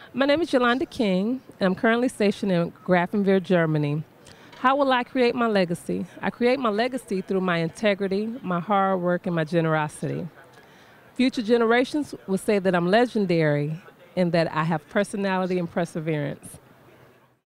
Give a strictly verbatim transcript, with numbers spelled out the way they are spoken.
My name is Yolanda King, and I'm currently stationed in Grafenwehr, Germany. How will I create my legacy? I create my legacy through my integrity, my hard work, and my generosity. Future generations will say that I'm legendary and that I have personality and perseverance.